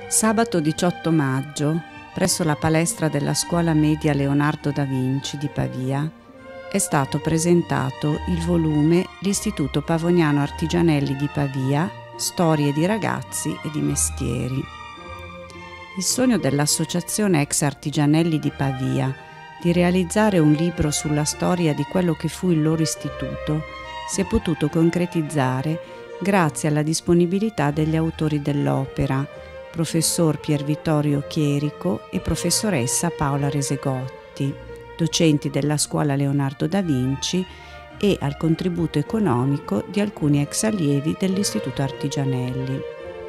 Sabato 18 maggio, presso la palestra della Scuola Media Leonardo da Vinci di Pavia, è stato presentato il volume L'Istituto Pavoniano Artigianelli di Pavia, storie di ragazzi e di mestieri. Il sogno dell'Associazione Ex Artigianelli di Pavia di realizzare un libro sulla storia di quello che fu il loro istituto si è potuto concretizzare grazie alla disponibilità degli autori dell'opera, professor Pier Vittorio Chierico e professoressa Paola Resegotti, docenti della Scuola Leonardo da Vinci, e al contributo economico di alcuni ex allievi dell'Istituto Artigianelli.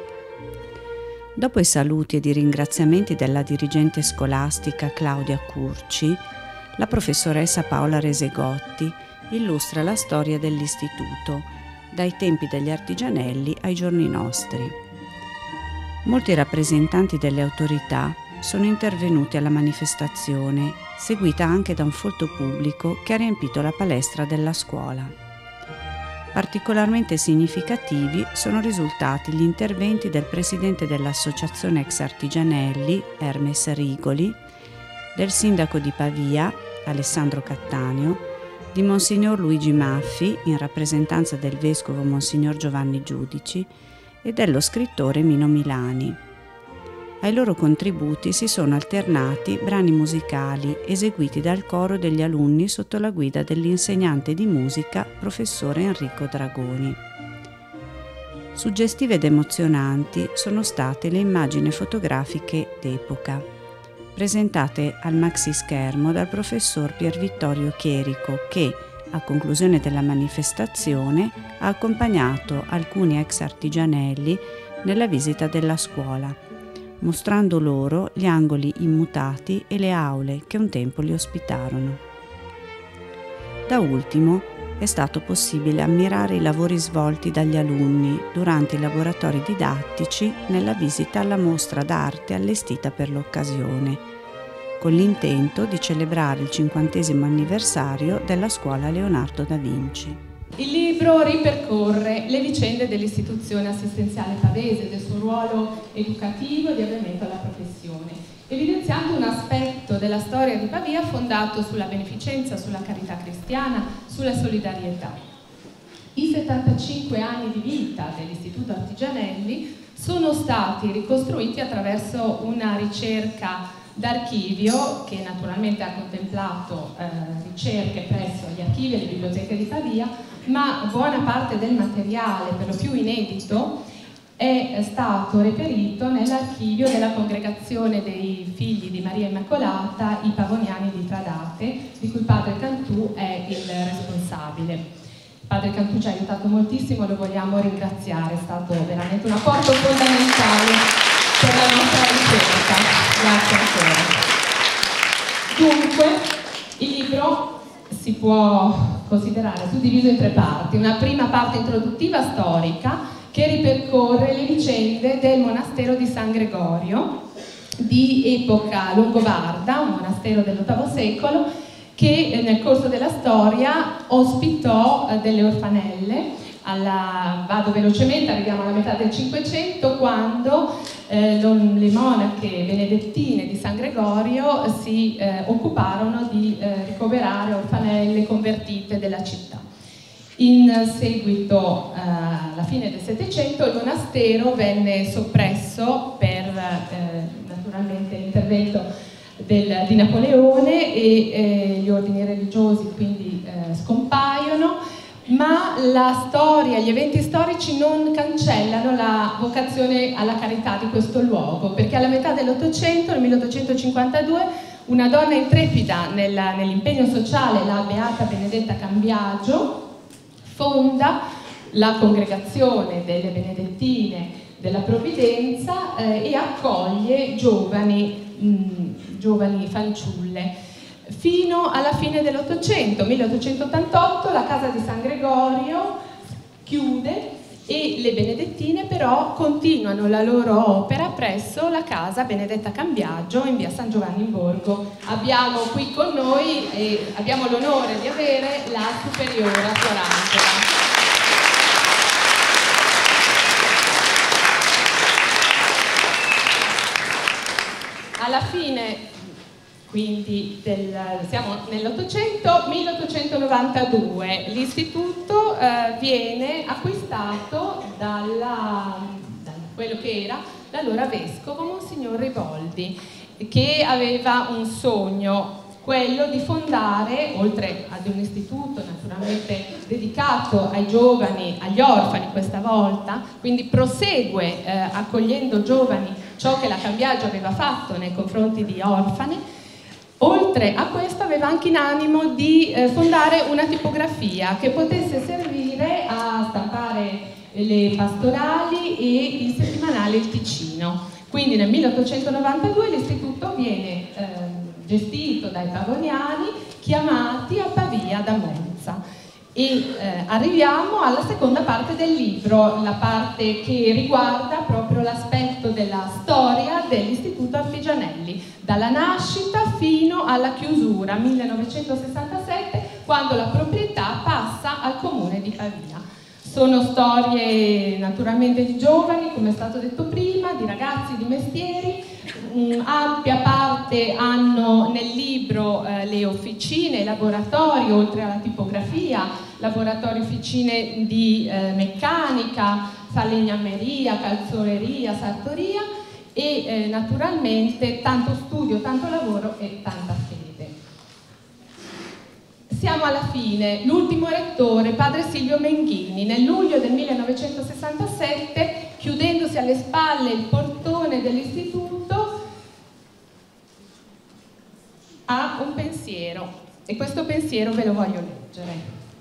Dopo i saluti ed i ringraziamenti della dirigente scolastica Claudia Curci, la professoressa Paola Resegotti illustra la storia dell'istituto, dai tempi degli Artigianelli ai giorni nostri. Molti rappresentanti delle autorità sono intervenuti alla manifestazione, seguita anche da un folto pubblico che ha riempito la palestra della scuola. Particolarmente significativi sono risultati gli interventi del presidente dell'Associazione Ex Artigianelli, Hermes Rigoli, del sindaco di Pavia, Alessandro Cattaneo, di Monsignor Luigi Maffi, in rappresentanza del vescovo Monsignor Giovanni Giudici, e dello scrittore Mino Milani. Ai loro contributi si sono alternati brani musicali eseguiti dal coro degli alunni sotto la guida dell'insegnante di musica professore Enrico Dragoni. Suggestive ed emozionanti sono state le immagini fotografiche d'epoca, presentate al maxi schermo dal professor Pier Vittorio Chierico che, a conclusione della manifestazione, ha accompagnato alcuni ex artigianelli nella visita della scuola, mostrando loro gli angoli immutati e le aule che un tempo li ospitarono. Da ultimo è stato possibile ammirare i lavori svolti dagli alunni durante i laboratori didattici nella visita alla mostra d'arte allestita per l'occasione, con l'intento di celebrare il 50° anniversario della Scuola Leonardo da Vinci. Il libro ripercorre le vicende dell'istituzione assistenziale pavese, del suo ruolo educativo e di avviamento alla professione, evidenziando un aspetto della storia di Pavia fondato sulla beneficenza, sulla carità cristiana, sulla solidarietà. I 75 anni di vita dell'Istituto Artigianelli sono stati ricostruiti attraverso una ricerca d'archivio che naturalmente ha contemplato ricerche presso gli archivi e le biblioteche di Pavia, ma buona parte del materiale, per lo più inedito, è stato reperito nell'archivio della Congregazione dei Figli di Maria Immacolata, i Pavoniani di Tradate, di cui padre Cantù è il responsabile. Padre Cantù ci ha aiutato moltissimo, lo vogliamo ringraziare, è stato veramente un apporto fondamentale per la nostra ricerca. Grazie ancora. Dunque, il libro si può considerare suddiviso in 3 parti. Una prima parte introduttiva storica che ripercorre le vicende del monastero di San Gregorio di epoca longobarda, un monastero dell'VIII secolo che nel corso della storia ospitò delle orfanelle. Vado velocemente, arriviamo alla metà del Cinquecento, quando le monache benedettine di San Gregorio si occuparono di ricoverare orfanelle convertite della città. In seguito, alla fine del Settecento, il monastero venne soppresso per naturalmente l'intervento di Napoleone e gli ordini religiosi quindi scompaiono. Ma la storia, gli eventi storici non cancellano la vocazione alla carità di questo luogo, perché alla metà dell'Ottocento, nel 1852, una donna intrepida nell'impegno sociale, la Beata Benedetta Cambiagio, fonda la congregazione delle Benedettine della Provvidenza e accoglie giovani fanciulle. Fino alla fine dell'Ottocento, 1888, la casa di San Gregorio chiude e le Benedettine però continuano la loro opera presso la casa Benedetta Cambiagio in via San Giovanni in Borgo. Abbiamo qui con noi e abbiamo l'onore di avere la superiora Fiorangela. quindi siamo nell'800, 1892. L'istituto viene acquistato da quello che era l'allora vescovo Monsignor Riboldi, che aveva un sogno, quello di fondare, oltre ad un istituto naturalmente dedicato ai giovani, agli orfani questa volta, quindi prosegue accogliendo giovani ciò che la Cambiagio aveva fatto nei confronti di orfani. Oltre a questo aveva anche in animo di fondare una tipografia che potesse servire a stampare le pastorali e il settimanale Il Ticino. Quindi nel 1892 l'istituto viene gestito dai pavoniani chiamati a Pavia da Monza. E arriviamo alla seconda parte del libro, la parte che riguarda proprio l'aspetto della storia dell'Istituto Artigianelli, dalla nascita fino alla chiusura, 1967, quando la proprietà passa al comune di Pavia. Sono storie naturalmente di giovani, come è stato detto prima, di ragazzi di mestieri. Ampia parte hanno nel libro le officine, i laboratori, oltre alla tipografia, laboratori, officine di meccanica, falegnameria, calzoleria, sartoria e naturalmente tanto studio, tanto lavoro e tanta fede. Siamo alla fine. L'ultimo rettore, padre Silvio Menghini, nel luglio del 1967, chiudendosi alle spalle il portone dell'istituto, ha un pensiero, e questo pensiero ve lo voglio leggere.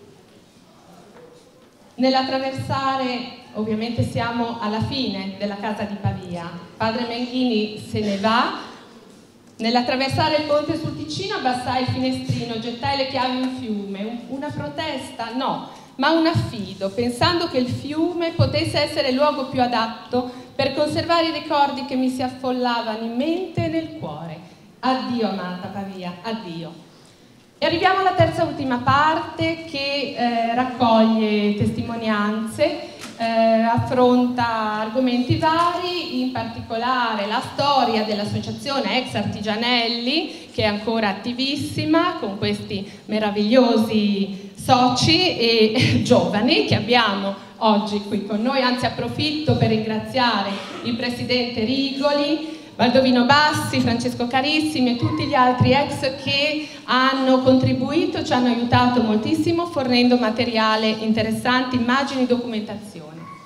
Nell'attraversare, ovviamente siamo alla fine della casa di Pavia, padre Menghini se ne va. Nell'attraversare il ponte sul Ticino abbassai il finestrino, gettai le chiavi in fiume. Una protesta? No, ma un affido, pensando che il fiume potesse essere il luogo più adatto per conservare i ricordi che mi si affollavano in mente e nel cuore. Addio amata Pavia, addio. E arriviamo alla terza e ultima parte che raccoglie testimonianze, affronta argomenti vari, in particolare la storia dell'associazione Ex Artigianelli, che è ancora attivissima con questi meravigliosi soci e giovani che abbiamo oggi qui con noi. Anzi, approfitto per ringraziare il presidente Rigoli, Baldovino Bassi, Francesco Carissimi e tutti gli altri ex che hanno contribuito, ci hanno aiutato moltissimo fornendo materiale interessante, immagini, documentazione.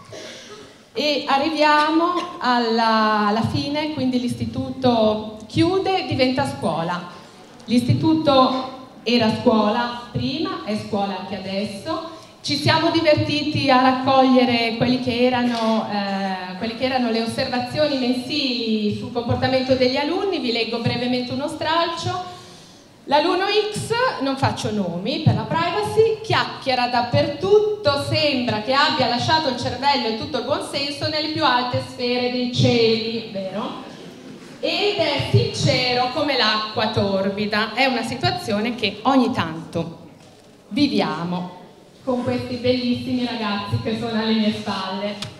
E arriviamo alla fine, quindi l'istituto chiude, diventa scuola. L'istituto era scuola prima, è scuola anche adesso. Ci siamo divertiti a raccogliere quelle che erano le osservazioni mensili sul comportamento degli alunni. Vi leggo brevemente uno stralcio. L'alunno X, non faccio nomi per la privacy, chiacchiera dappertutto, sembra che abbia lasciato il cervello e tutto il buonsenso nelle più alte sfere dei cieli, vero? Ed è sincero come l'acqua torbida. È una situazione che ogni tanto viviamo con questi bellissimi ragazzi che sono alle mie spalle.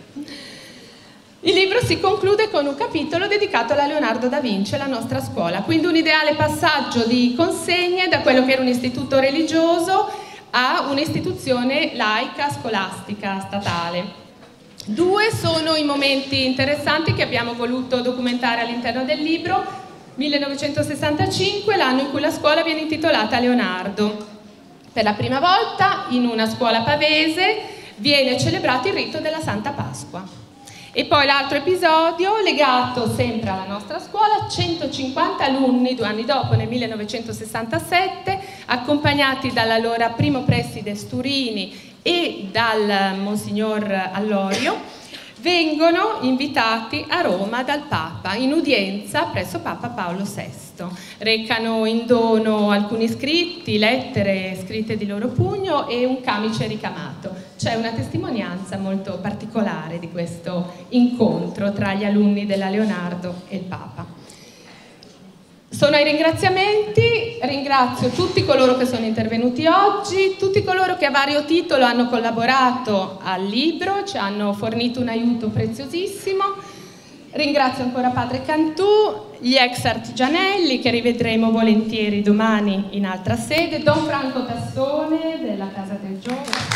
Il libro si conclude con un capitolo dedicato alla Leonardo da Vinci, la nostra scuola, quindi un ideale passaggio di consegne da quello che era un istituto religioso a un'istituzione laica, scolastica, statale. Due sono i momenti interessanti che abbiamo voluto documentare all'interno del libro. 1965, l'anno in cui la scuola viene intitolata a Leonardo. Per la prima volta in una scuola pavese viene celebrato il rito della Santa Pasqua. E poi l'altro episodio legato sempre alla nostra scuola, 150 alunni 2 anni dopo, nel 1967, accompagnati dall'allora primo preside Sturini e dal Monsignor Allorio, vengono invitati a Roma dal Papa in udienza presso Papa Paolo VI. Recano in dono alcuni scritti, lettere scritte di loro pugno e un camice ricamato. C'è una testimonianza molto particolare di questo incontro tra gli alunni della Leonardo e il Papa. Sono ai ringraziamenti, ringrazio tutti coloro che sono intervenuti oggi, tutti coloro che a vario titolo hanno collaborato al libro, ci hanno fornito un aiuto preziosissimo Ringrazio ancora Padre Cantù, gli ex artigianelli che rivedremo volentieri domani in altra sede, Don Franco Tassone della Casa del Giovane.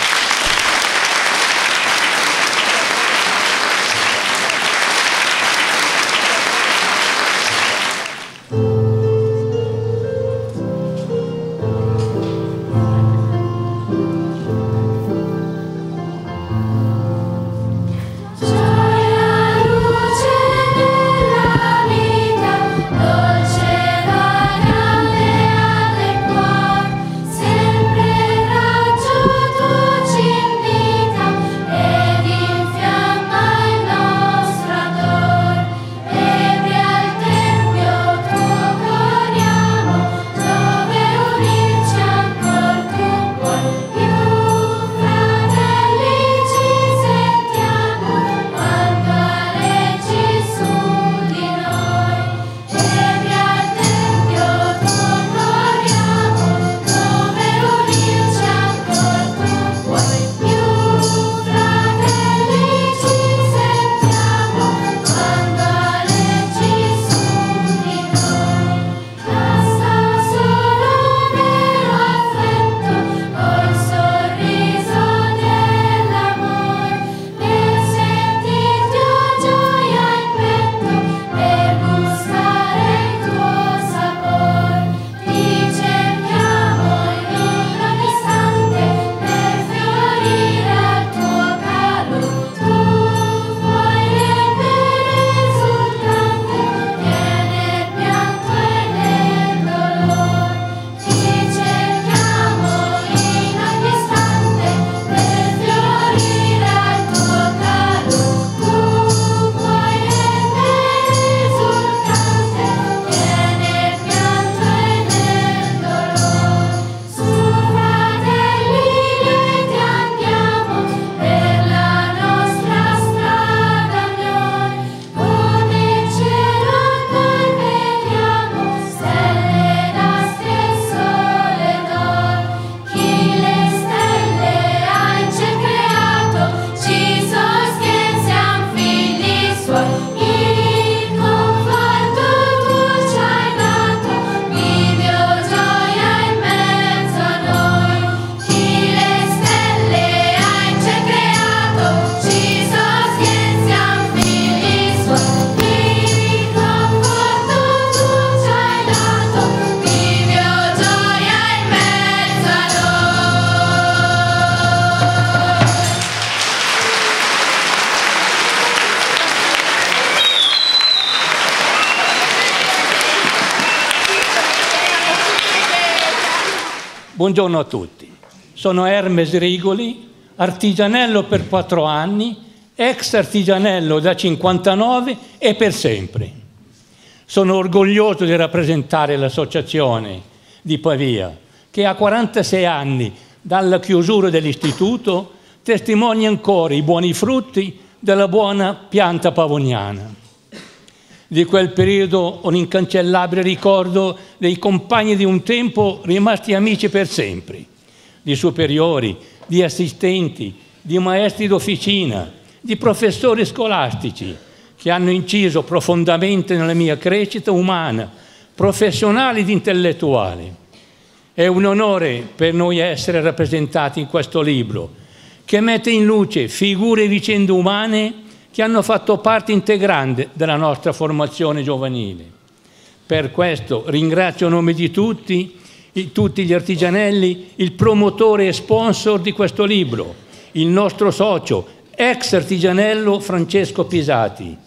Buongiorno a tutti, sono Hermes Rigoli, artigianello per 4 anni, ex artigianello da 59 e per sempre. Sono orgoglioso di rappresentare l'associazione di Pavia, che a 46 anni dalla chiusura dell'istituto testimonia ancora i buoni frutti della buona pianta pavoniana. Di quel periodo ho un incancellabile ricordo dei compagni di un tempo rimasti amici per sempre, di superiori, di assistenti, di maestri d'officina, di professori scolastici che hanno inciso profondamente nella mia crescita umana, professionale ed intellettuale. È un onore per noi essere rappresentati in questo libro, che mette in luce figure e vicende umane che hanno fatto parte integrante della nostra formazione giovanile. Per questo ringrazio a nome di tutti gli artigianelli, il promotore e sponsor di questo libro, il nostro socio, ex artigianello Francesco Pisati,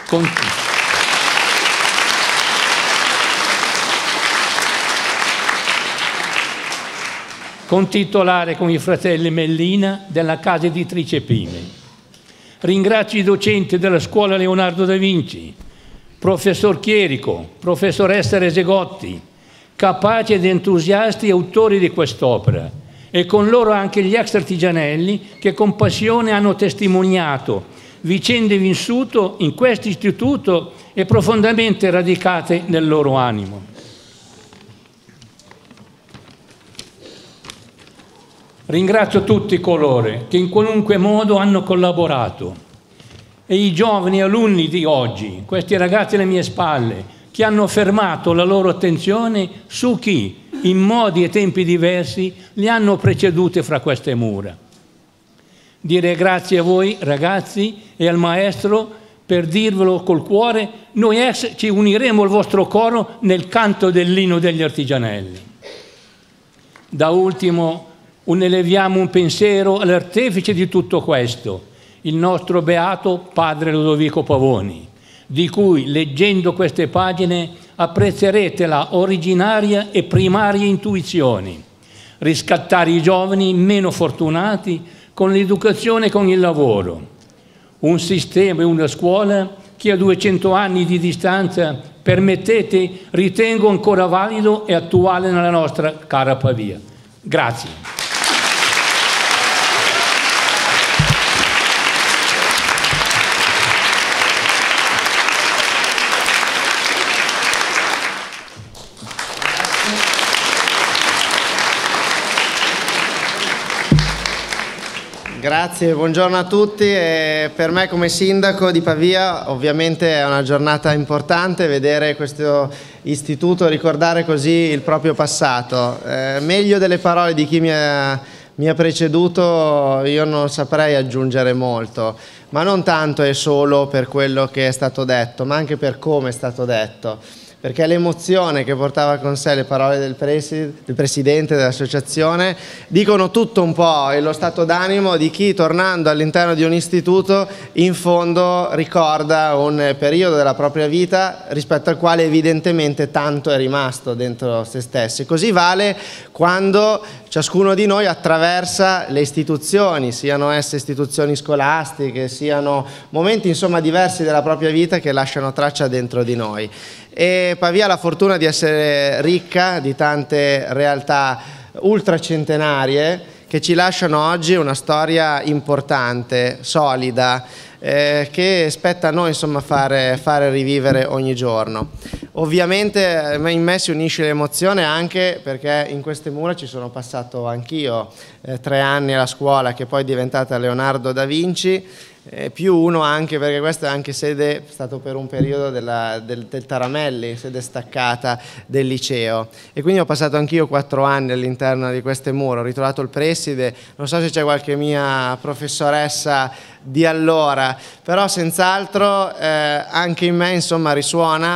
contitolare con i fratelli Mellina della casa editrice Pime. Ringrazio i docenti della scuola Leonardo da Vinci, professor Chierico, professoressa Resegotti, capaci ed entusiasti autori di quest'opera, e con loro anche gli ex artigianelli che con passione hanno testimoniato vicende vissute in questo istituto e profondamente radicate nel loro animo. Ringrazio tutti coloro che in qualunque modo hanno collaborato. e i giovani alunni di oggi, questi ragazzi alle mie spalle, che hanno fermato la loro attenzione su chi, in modi e tempi diversi, li hanno preceduti fra queste mura. Dire grazie a voi ragazzi e al maestro, per dirvelo col cuore, noi ci uniremo al vostro coro nel canto dell'inno degli artigianelli. Da ultimo eleviamo un pensiero all'artefice di tutto questo, il nostro beato padre Lodovico Pavoni, di cui, leggendo queste pagine, apprezzerete la originaria e primaria intuizione: riscattare i giovani meno fortunati con l'educazione e con il lavoro. Un sistema e una scuola che a 200 anni di distanza, permettete, ritengo ancora valido e attuale nella nostra cara Pavia. Grazie. Grazie, buongiorno a tutti. Per me come sindaco di Pavia ovviamente è una giornata importante vedere questo istituto ricordare così il proprio passato. Meglio delle parole di chi mi ha preceduto io non saprei aggiungere molto, ma non tanto e solo per quello che è stato detto, ma anche per come è stato detto. Perché l'emozione che portava con sé le parole del presidente dell'associazione dicono tutto un po' e lo stato d'animo di chi, tornando all'interno di un istituto, in fondo ricorda un periodo della propria vita rispetto al quale evidentemente tanto è rimasto dentro se stessi. Così vale quando ciascuno di noi attraversa le istituzioni, siano esse istituzioni scolastiche, siano momenti insomma diversi della propria vita che lasciano traccia dentro di noi. E Pavia ha la fortuna di essere ricca di tante realtà ultracentenarie che ci lasciano oggi una storia importante, solida, che spetta a noi insomma fare rivivere ogni giorno. Ovviamente in me si unisce l'emozione anche perché in queste mura ci sono passato anch'io 3 anni alla scuola che poi è diventata Leonardo da Vinci, più uno anche perché questa è anche sede, è stato per un periodo del Taramelli, sede staccata del liceo, e quindi ho passato anch'io 4 anni all'interno di queste mura, ho ritrovato il preside, non so se c'è qualche mia professoressa di allora, però senz'altro anche in me insomma risuona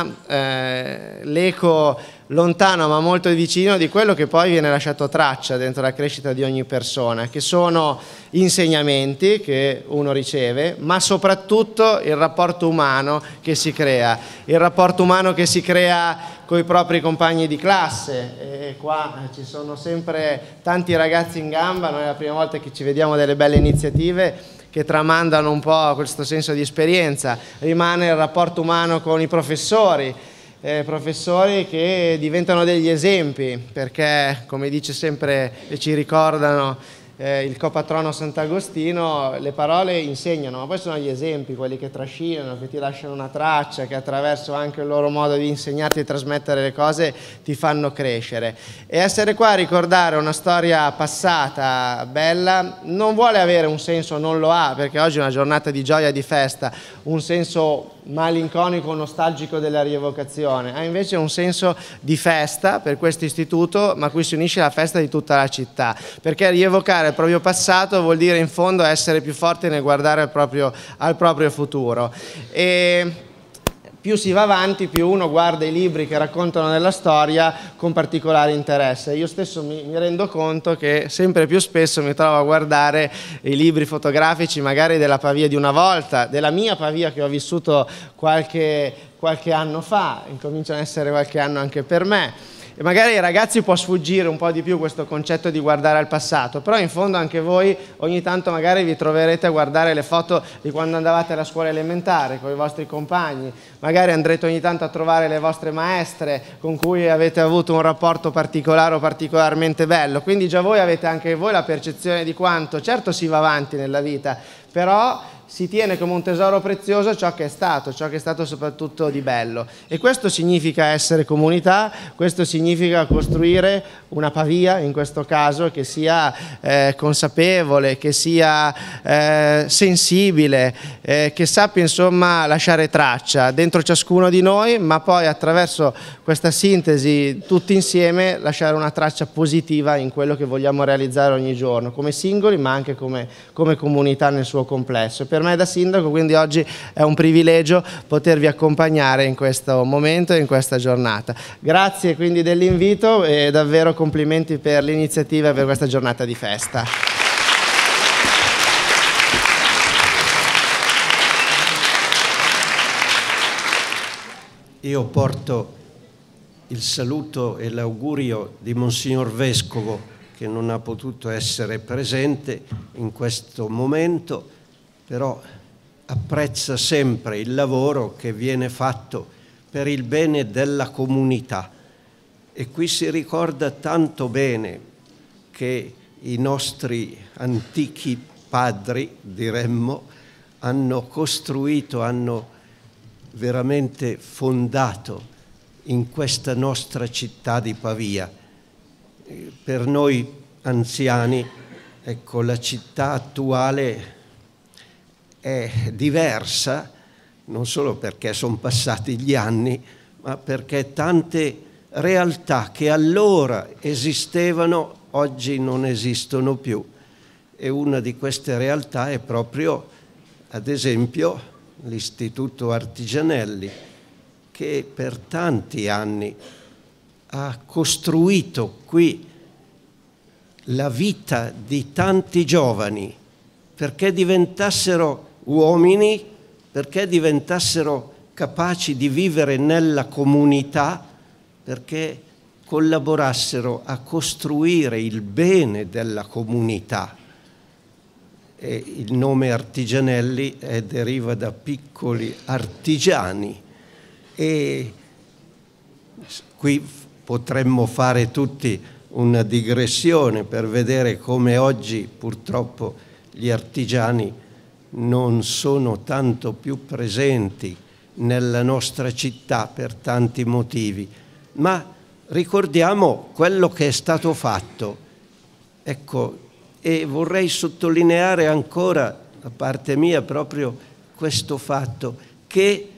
l'eco lontano ma molto vicino di quello che poi viene lasciato traccia dentro la crescita di ogni persona, che sono insegnamenti che uno riceve, ma soprattutto il rapporto umano che si crea, il rapporto umano che si crea con i propri compagni di classe. E qua ci sono sempre tanti ragazzi in gamba, noi è la prima volta che ci vediamo delle belle iniziative che tramandano un po' questo senso di esperienza. Rimane il rapporto umano con i professori, professori che diventano degli esempi, perché come dice sempre e ci ricordano il copatrono Sant'Agostino, le parole insegnano, ma poi sono gli esempi, quelli che trascinano, che ti lasciano una traccia, che attraverso anche il loro modo di insegnarti e trasmettere le cose ti fanno crescere. E essere qua a ricordare una storia passata, bella, non vuole avere un senso, non lo ha, perché oggi è una giornata di gioia e di festa, un senso malinconico, nostalgico della rievocazione, ha invece un senso di festa per questo istituto, ma a cui si unisce la festa di tutta la città, perché rievocare il proprio passato vuol dire in fondo essere più forti nel guardare al proprio futuro. E più si va avanti, più uno guarda i libri che raccontano della storia con particolare interesse. Io stesso mi rendo conto che sempre più spesso mi trovo a guardare i libri fotografici magari della Pavia di una volta, della mia Pavia che ho vissuto qualche anno fa, incominciano ad essere qualche anno anche per me. E magari ai ragazzi può sfuggire un po' di più questo concetto di guardare al passato, però in fondo anche voi ogni tanto magari vi troverete a guardare le foto di quando andavate alla scuola elementare con i vostri compagni, magari andrete ogni tanto a trovare le vostre maestre con cui avete avuto un rapporto particolare o particolarmente bello, quindi già voi avete anche voi la percezione di quanto, certo si va avanti nella vita, però si tiene come un tesoro prezioso ciò che è stato soprattutto di bello. E questo significa essere comunità, questo significa costruire una Pavia, in questo caso, che sia consapevole, che sia sensibile, che sappia insomma lasciare traccia dentro ciascuno di noi, ma poi attraverso questa sintesi tutti insieme lasciare una traccia positiva in quello che vogliamo realizzare ogni giorno, come singoli ma anche come comunità nel suo complesso. Per me da sindaco quindi oggi è un privilegio potervi accompagnare in questo momento e in questa giornata. Grazie quindi dell'invito e davvero complimenti per l'iniziativa e per questa giornata di festa. Io porto il saluto e l'augurio di Monsignor Vescovo, che non ha potuto essere presente in questo momento, però apprezza sempre il lavoro che viene fatto per il bene della comunità. E qui si ricorda tanto bene che i nostri antichi padri, diremmo, hanno costruito, hanno veramente fondato in questa nostra città di Pavia. Per noi anziani, ecco, la città attuale è diversa, non solo perché sono passati gli anni, ma perché tante realtà che allora esistevano oggi non esistono più. E una di queste realtà è proprio, ad esempio, l'Istituto Artigianelli, che per tanti anni ha costruito qui la vita di tanti giovani perché diventassero uomini, perché diventassero capaci di vivere nella comunità, perché collaborassero a costruire il bene della comunità. E il nome Artigianelli deriva da piccoli artigiani. E qui potremmo fare tutti una digressione per vedere come oggi purtroppo gli artigiani non sono tanto più presenti nella nostra città per tanti motivi, ma ricordiamo quello che è stato fatto. Ecco, e vorrei sottolineare ancora da parte mia proprio questo fatto, che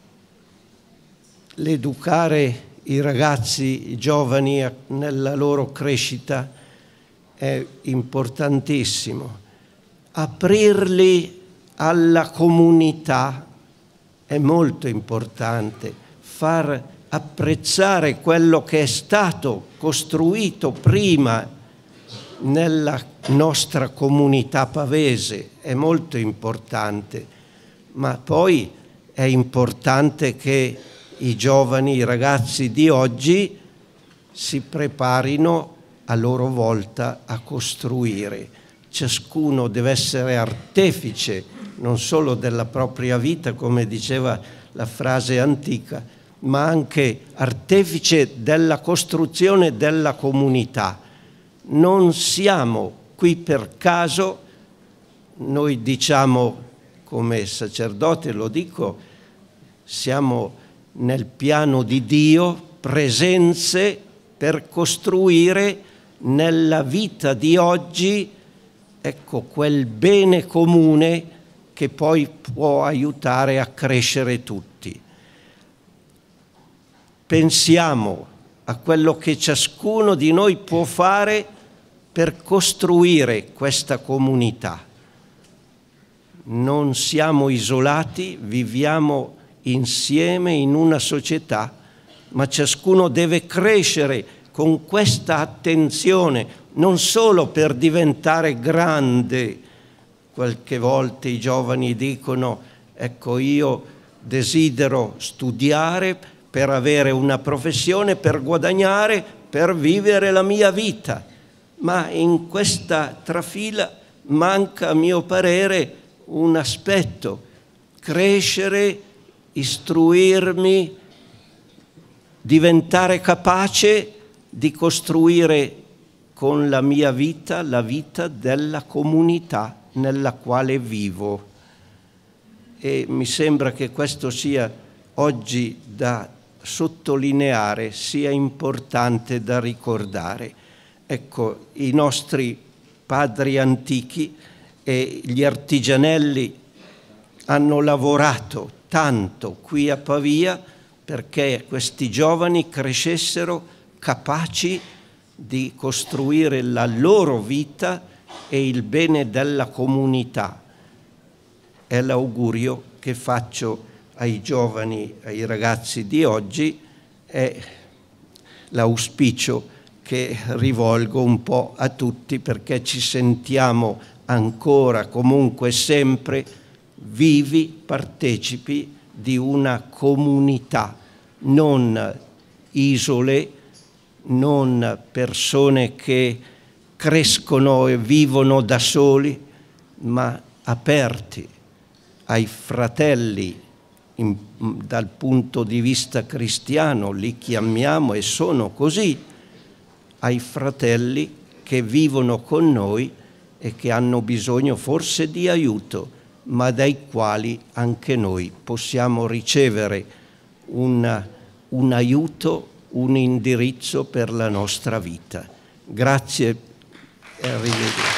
l'educare i ragazzi, i giovani nella loro crescita è importantissimo. Aprirli alla comunità è molto importante, far apprezzare quello che è stato costruito prima nella nostra comunità pavese è molto importante, ma poi è importante che i giovani, i ragazzi di oggi si preparino a loro volta a costruire. Ciascuno deve essere artefice non solo della propria vita, come diceva la frase antica, ma anche artefice della costruzione della comunità. Non siamo qui per caso, noi diciamo come sacerdote, lo dico, siamo nel piano di Dio, presenze per costruire nella vita di oggi, ecco, quel bene comune che poi può aiutare a crescere tutti. Pensiamo a quello che ciascuno di noi può fare per costruire questa comunità. Non siamo isolati, viviamo insieme in una società, ma ciascuno deve crescere con questa attenzione, non solo per diventare grande. Qualche volta i giovani dicono, ecco, io desidero studiare per avere una professione, per guadagnare, per vivere la mia vita. Ma in questa trafila manca, a mio parere, un aspetto: crescere, istruirmi, diventare capace di costruire con la mia vita la vita della comunità nella quale vivo. e mi sembra che questo sia oggi da sottolineare, sia importante da ricordare. Ecco, i nostri padri antichi e gli artigianelli hanno lavorato tanto qui a Pavia perché questi giovani crescessero capaci di costruire la loro vita e il bene della comunità. È l'augurio che faccio ai giovani, ai ragazzi di oggi, è l'auspicio che rivolgo un po' a tutti, perché ci sentiamo ancora, comunque sempre, vivi partecipi di una comunità, non isole, non persone che crescono e vivono da soli, ma aperti ai fratelli. Dal punto di vista cristiano li chiamiamo, e sono così, ai fratelli che vivono con noi e che hanno bisogno forse di aiuto, ma dai quali anche noi possiamo ricevere un aiuto, un indirizzo per la nostra vita. Grazie e arrivederci.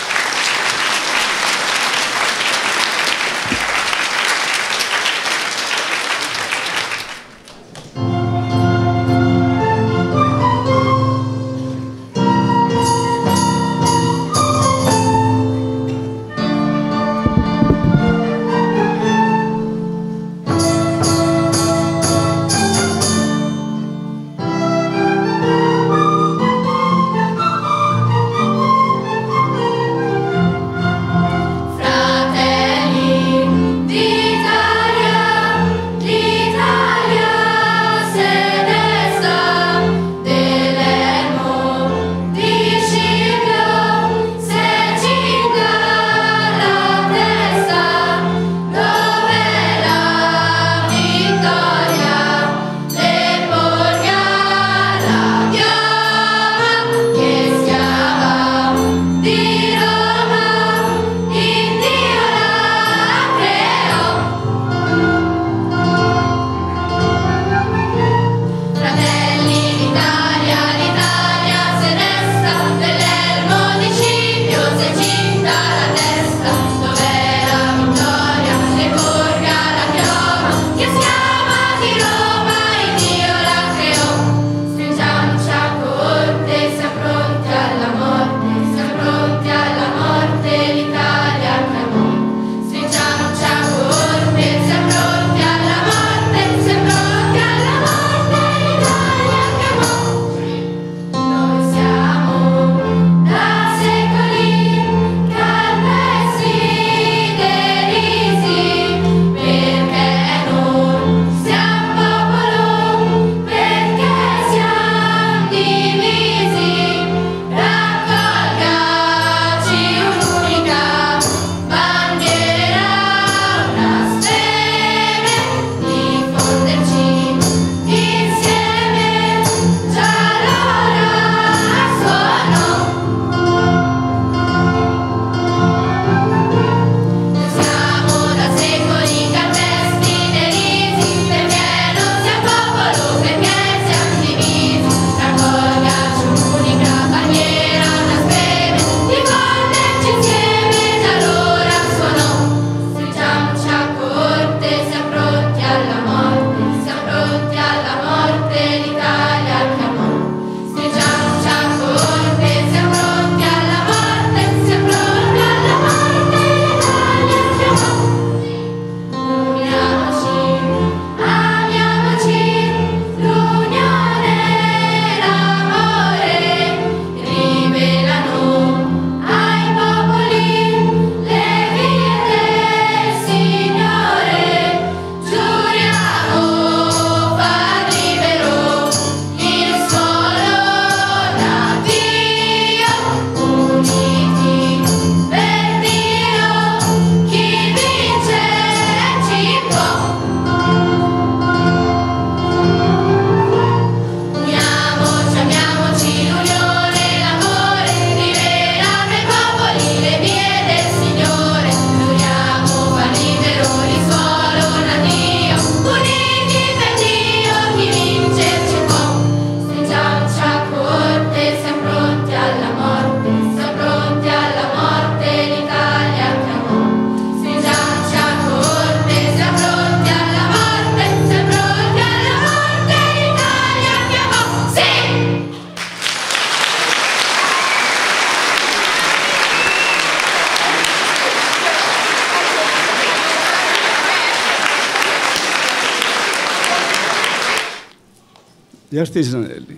gli artigianelli.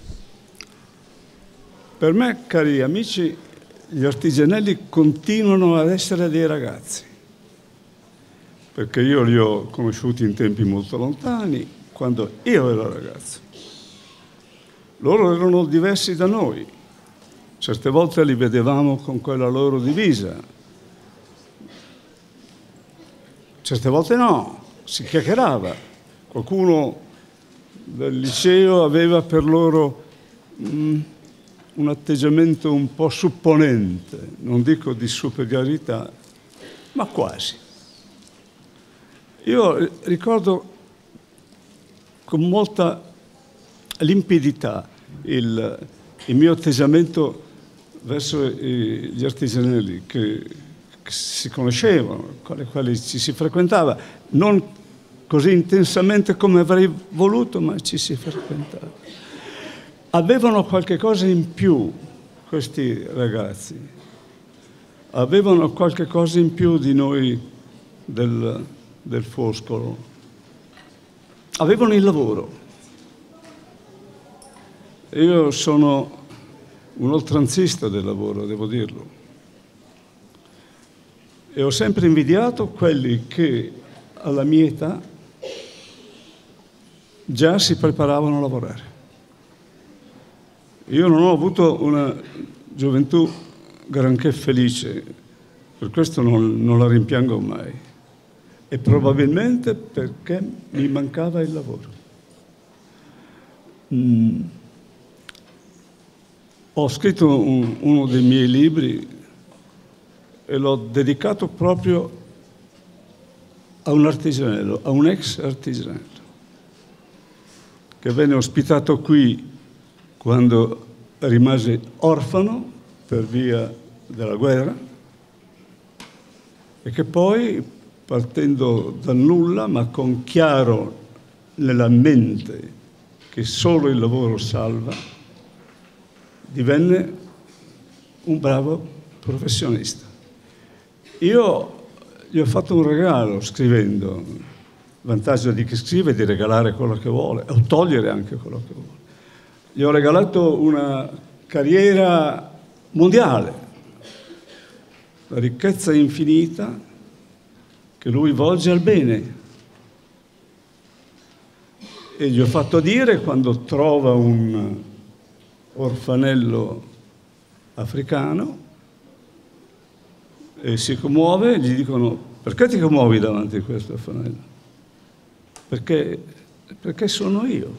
Per me, cari amici, gli artigianelli continuano ad essere dei ragazzi, perché io li ho conosciuti in tempi molto lontani, quando io ero ragazzo. Loro erano diversi da noi. Certe volte li vedevamo con quella loro divisa, certe volte no, si chiacchierava. Qualcuno del liceo aveva per loro un atteggiamento un po' supponente, non dico di superiorità, ma quasi. Io ricordo con molta limpidità il mio atteggiamento verso gli artigianelli che si conoscevano, con i quali ci si frequentava, non così intensamente come avrei voluto, ma ci si frequentava. Avevano qualche cosa in più questi ragazzi, avevano qualche cosa in più di noi del Foscolo, avevano il lavoro. Io sono un oltranzista del lavoro, devo dirlo, e ho sempre invidiato quelli che alla mia età già si preparavano a lavorare. Io non ho avuto una gioventù granché felice, per questo non la rimpiango mai, e probabilmente perché mi mancava il lavoro. Ho scritto uno dei miei libri e l'ho dedicato proprio a un artigianello, a un ex artigianello, che venne ospitato qui quando rimase orfano per via della guerra e che poi, partendo dal nulla, ma con chiaro nella mente che solo il lavoro salva, divenne un bravo professionista. Io gli ho fatto un regalo scrivendo. Il vantaggio di chi scrive è di regalare quello che vuole o togliere anche quello che vuole. Gli ho regalato una carriera mondiale, la ricchezza infinita che lui volge al bene. E gli ho fatto dire, quando trova un orfanello africano e si commuove, gli dicono: perché ti commuovi davanti a questo orfanello? Perché sono io.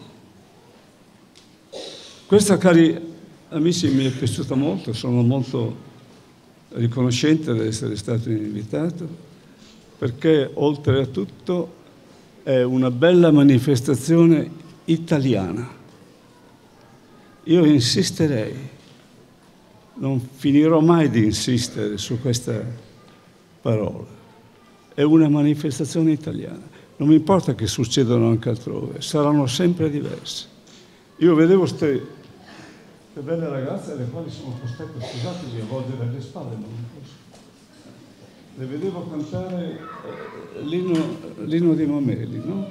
Questa, cari amici, mi è piaciuta molto, sono molto riconoscente di essere stato invitato, perché oltre a tutto è una bella manifestazione italiana. Io insisterei, non finirò mai di insistere su questa parola, è una manifestazione italiana. Non mi importa che succedano anche altrove, saranno sempre diverse. Io vedevo queste belle ragazze alle quali sono costretto, scusatemi, a volgere le spalle, non posso. Le vedevo cantare l'inno di Mameli, no?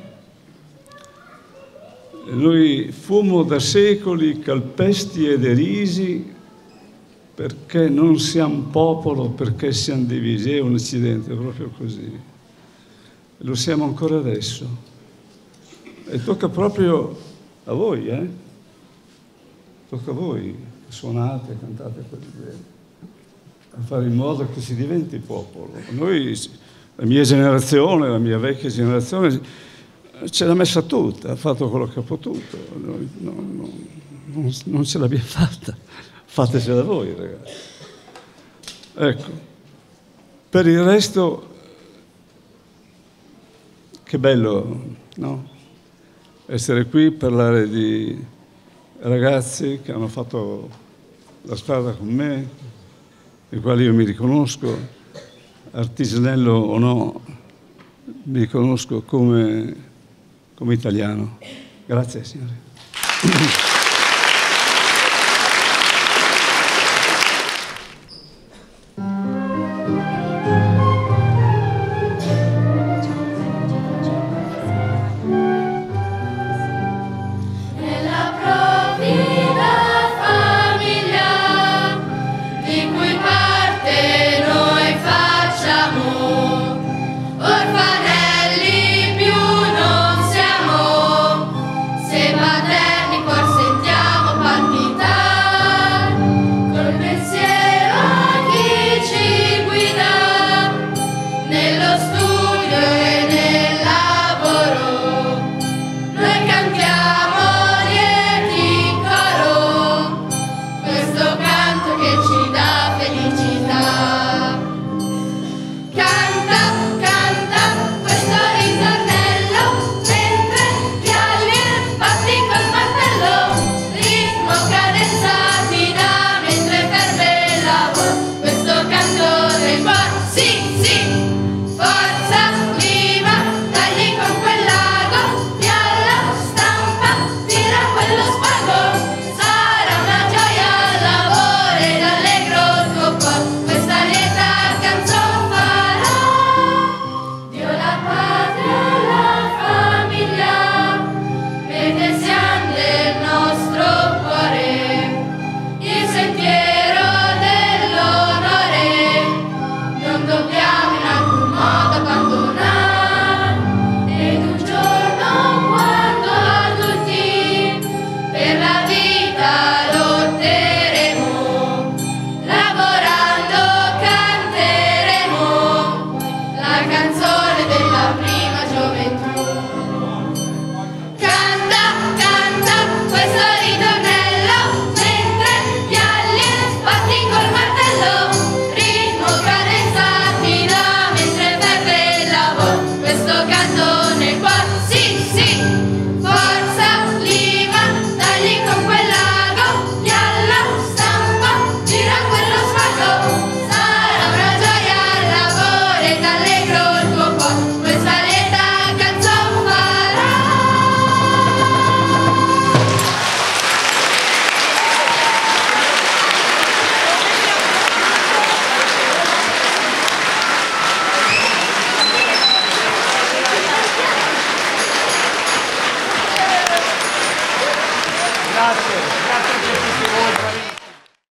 E noi fummo da secoli calpesti e derisi perché non siamo popolo, perché siamo divisi. È un Occidente proprio così. Lo siamo ancora adesso. E tocca proprio a voi, Tocca a voi, suonate, cantate così bene, a fare in modo che si diventi popolo. Noi, la mia generazione, la mia vecchia generazione, ce l'ha messa tutta, ha fatto quello che ha potuto. Noi non ce l'abbiamo fatta. Fatecela voi, ragazzi. Ecco, per il resto, che bello, no? Essere qui, parlare di ragazzi che hanno fatto la strada con me, nei quali io mi riconosco, artigianello o no, mi riconosco come italiano. Grazie, signore.